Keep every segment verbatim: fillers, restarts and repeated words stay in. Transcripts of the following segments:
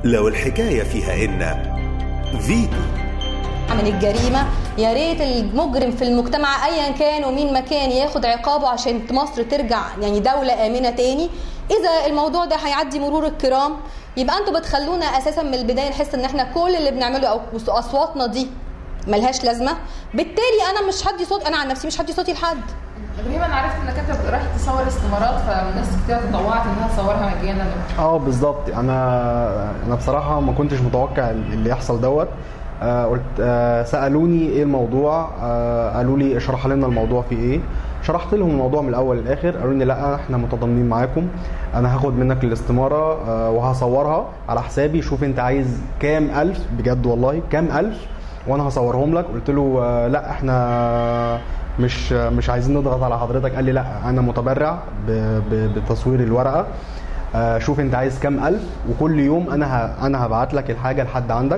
لو الحكاية فيها إن فيتو من الجريمة، يا ريت المجرم في المجتمع ايا كان ومين مكان ياخد عقابه عشان مصر ترجع يعني دولة آمنة تاني. اذا الموضوع ده هيعدي مرور الكرام يبقى انتوا بتخلونا اساسا من البداية نحس ان احنا كل اللي بنعمله او اصواتنا دي ملهاش لازمة، بالتالي انا مش هدي صوت، انا عن نفسي مش هدي صوتي لحد. ابراهيم، انا عرفت انك انت رايح تصور استمارات، فالناس كتير تطوعت انها تصورها مجانا. اه بالظبط. انا انا بصراحه ما كنتش متوقع اللي يحصل دوت. آه قلت آه سالوني ايه الموضوع، آه قالوا لي اشرح لنا الموضوع في ايه. شرحت لهم الموضوع من الاول للاخر، قالوا لي لا احنا متضامنين معاكم، انا هاخد منك الاستماره آه وهصورها على حسابي، شوف انت عايز كام الف، بجد والله كام الف وانا هصورهم لك. قلت له آه لا احنا مش مش عايزين نضغط على حضرتك. قال لي لا انا متبرع بتصوير الورقه، شوف انت عايز كام الف وكل يوم انا انا هبعت لك الحاجه لحد عندك.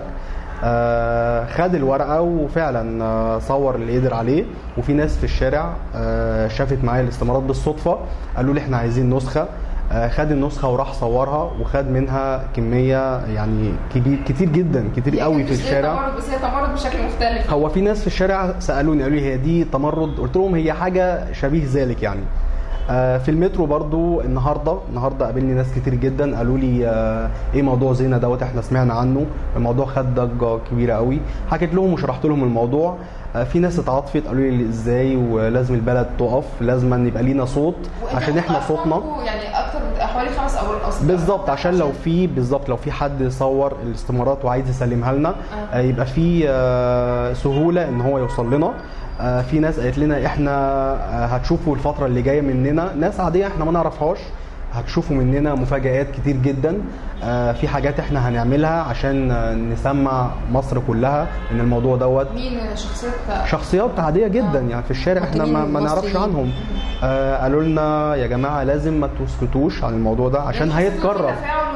خد الورقه وفعلا صور اللي قدر عليه. وفي ناس في الشارع شافت معايا الاستمارات بالصدفه، قالوا لي احنا عايزين نسخه. خد النسخه وراح صورها وخد منها كميه يعني كبير كتير جدا، كتير قوي في الشارع. تمرد، بس هي تمرد بشكل مختلف. هو في ناس في الشارع سالوني قالوا لي هي دي تمرد؟ قلت لهم هي حاجه شبيه ذلك يعني. في المترو برضو النهارده النهارده قابلني ناس كتير جدا قالوا لي ايه موضوع زينه دوت، احنا سمعنا عنه، الموضوع خد ضجه كبيره قوي. حكيت لهم وشرحت لهم الموضوع. في ناس اتعاطفت قالوا لي ازاي ولازم البلد تقف، لازم يبقى لينا صوت عشان احنا صوتنا يعني اكتر من حوالي خمس اوراق اصلا بالظبط، عشان لو في بالظبط لو في حد صور الاستمارات وعايز يسلمها لنا آه. يبقى في سهوله ان هو يوصل لنا. في ناس قالت لنا احنا هتشوفوا الفتره اللي جايه مننا ناس عاديه احنا ما نعرفهاش، هتشوفوا مننا مفاجآت كتير جدا. في حاجات احنا هنعملها عشان نسمع مصر كلها ان الموضوع دوت. مين شخصيات شخصيات عاديه جدا يعني في الشارع احنا ما, ما نعرفش عنهم. آه قالوا لنا يا جماعه لازم ما تسكتوش عن الموضوع ده عشان هيتكرر.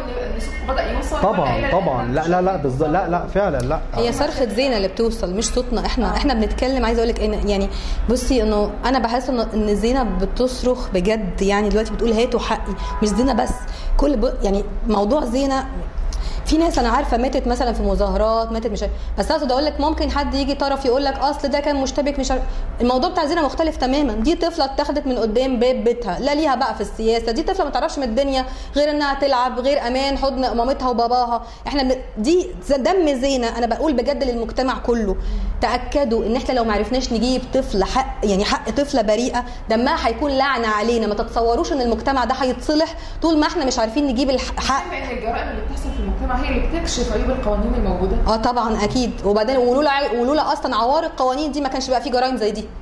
طبعا طبعا لا لا لا بالظبط لا لا فعلا لا. هي صرخه زينه اللي بتوصل مش صوتنا احنا. احنا بنتكلم. عايزه اقول لك ان يعني بصي انه انا بحس انه ان زينه بتصرخ بجد يعني دلوقتي بتقول هاتوا حقي. مش زينه بس، كل ب... يعني موضوع زينه في ناس انا عارفه ماتت مثلا في مظاهرات، ماتت مش بس اقصد اقول لك ممكن حد يجي طرف يقول لك اصل ده كان مشتبك مش عارف. الموضوع بتاع زينه مختلف تماما. دي طفله اتاخدت من قدام باب بيتها، لا ليها بقى في السياسه، دي طفله ما تعرفش من الدنيا غير انها تلعب، غير امان حضن مامتها وباباها. احنا ب... دي دم زينه. انا بقول بجد للمجتمع كله تاكدوا ان احنا لو ما عرفناش نجيب طفله حق يعني حق طفله بريئه دمها هيكون لعنه علينا. ما تتصوروش ان المجتمع ده هيتصلح طول ما احنا مش عارفين نجيب الحق. الجرائم اللي بتحصل في المجتمع هي اللي بتكشف عيوب القوانين الموجوده. اه طبعا اكيد. وبعدين ولولا ولولا اصلا عوار القوانين دي ما كانش بقى في جرائم زي دي.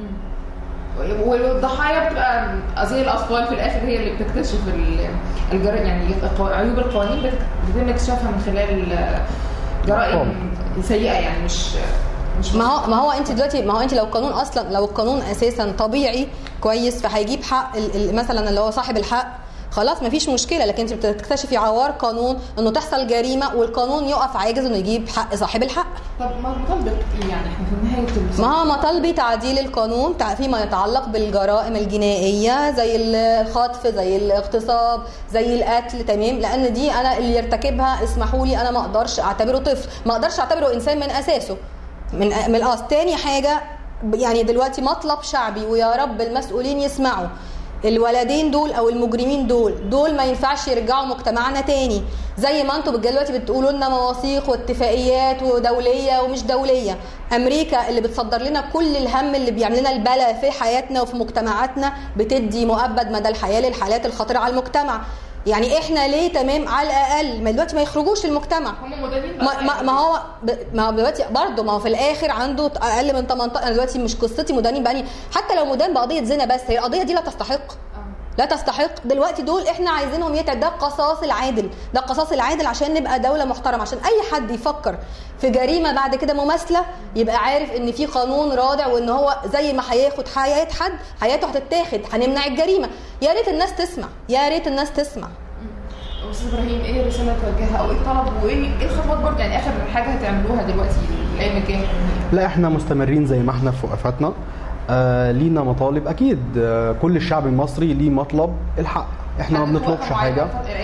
والضحايا بتبقى زي الاطفال في الاخر هي اللي بتكتشف الجرائم يعني عيوب القوانين بيتم اكتشافها من خلال جرائم سيئه يعني مش مش ما هو ما هو انت دلوقتي ما هو انت لو القانون اصلا لو القانون اساسا طبيعي كويس فهيجيب حق مثلا اللي هو صاحب الحق خلاص مفيش مشكله. لكن انت بتكتشفي عوار قانون انه تحصل جريمه والقانون يقف عاجز انه يجيب حق صاحب الحق. طب ما مطالبك ايه يعني احنا في نهايه ما هو مطالبي تعديل القانون فيما يتعلق بالجرائم الجنائيه زي الخطف زي الاغتصاب زي القتل تمام. لان دي انا اللي يرتكبها اسمحوا لي انا ما اقدرش اعتبره طفل، ما اقدرش اعتبره انسان من اساسه من من الاصل. تاني حاجه يعني دلوقتي مطلب شعبي ويا رب المسؤولين يسمعوا، الولدين دول او المجرمين دول دول ما ينفعش يرجعوا مجتمعنا تاني. زي ما انتم دلوقتي بتقولوا لنا مواثيق واتفاقيات ودوليه ومش دوليه، امريكا اللي بتصدر لنا كل الهم اللي بيعمل لنا البلا في حياتنا وفي مجتمعاتنا بتدي مؤبد مدى الحياه للحالات الخطيره على المجتمع. يعني احنا ليه تمام على الاقل ما دلوقتي ما يخرجوش المجتمع. هم مدانين ما, ما, ما هو ما هو دلوقتي برضه ما هو في الاخر عنده اقل من تمنتاشر. انا دلوقتي مش قصتي مدانين بقى، حتى لو مدان بقضيه زنا بس هي القضيه دي لا تستحق لا تستحق. دلوقتي دول احنا عايزينهم يتعد. ده القصاص العادل، ده القصاص العادل عشان نبقى دوله محترمه، عشان اي حد يفكر في جريمه بعد كده مماثله يبقى عارف ان في قانون رادع وان هو زي ما هياخد حياه حد حياته هتتاخد. هنمنع الجريمه. يا ريت الناس تسمع، يا ريت الناس تسمع. استاذ ابراهيم ايه الرساله توجهها او ايه الطلب وايه الخطوات برضه يعني اخر حاجه هتعملوها دلوقتي الايام الجايه؟ لا احنا مستمرين زي ما احنا في وقفاتنا. آه لينا مطالب اكيد. آه كل الشعب المصري ليه مطلب الحق. احنا ما بنطلبش حاجه.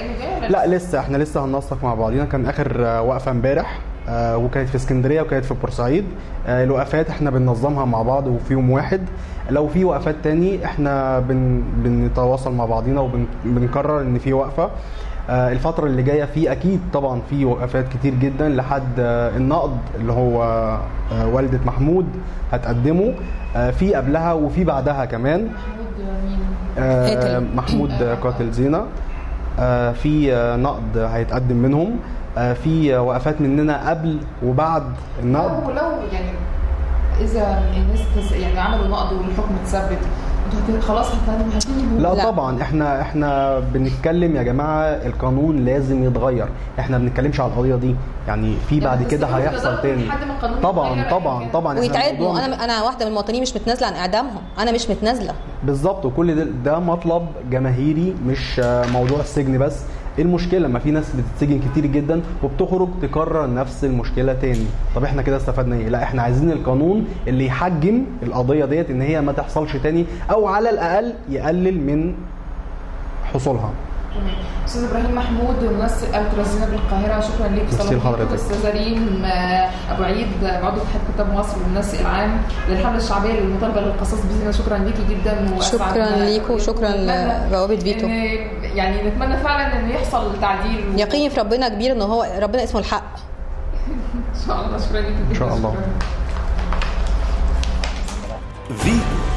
لا لسه، احنا لسه هننسق مع بعضينا. كان اخر وقفه امبارح آه وكانت في اسكندريه وكانت في بورسعيد. آه الوقفات احنا بننظمها مع بعض وفي يوم واحد. لو في وقفات تاني احنا بن بنتواصل مع بعضينا وبنقرر ان في وقفه. آه الفتره اللي جايه في اكيد طبعا في وقفات كتير جدا لحد آه النقد اللي هو آه والده محمود هتقدمه. آه في قبلها وفي بعدها كمان. محمود مين؟ آه محمود قاتل زينه. آه في آه نقد هيتقدم منهم. آه في آه وقفات مننا قبل وبعد النقد. لو لو يعني اذا الناس يعني عملوا نقد والحكم اتثبت خلاص هتنهي. لا, لا طبعا احنا احنا بنتكلم يا جماعه القانون لازم يتغير. احنا ما بنتكلمش على القضيه دي يعني في بعد كده هيحصل تاني. طبعا طبعا طبعا ويتعدموا. انا انا واحده من المواطنين مش متنازله عن اعدامهم، انا مش متنازله بالظبط. وكل ده, ده مطلب جماهيري مش موضوع السجن بس. ايه المشكله؟ ما في ناس بتتسجن كتير جدا وبتخرج تكرر نفس المشكله تاني. طب احنا كده استفدنا ايه؟ لا احنا عايزين القانون اللي يحجم القضيه ديت ان هي ما تحصلش تاني او على الاقل يقلل من حصولها. استاذ ابراهيم محمود ممثل الترازينا بالقاهره، شكرا ليك. صلاح استاذ ريم ابو عيد عضو اتحاد كتاب مصر والمنسق العام للحمله الشعبيه للمطالبه بالقصاص بزينه، شكرا ليكي جدا. شكرا ليكم وشكرا لبوابه فيتو. يعني نتمنى فعلا ان يحصل تعديل و... يقيني في ربنا كبير ان هو ربنا اسمه الحق ان شاء الله. شكرا ليكي ان شاء الله. فيتو.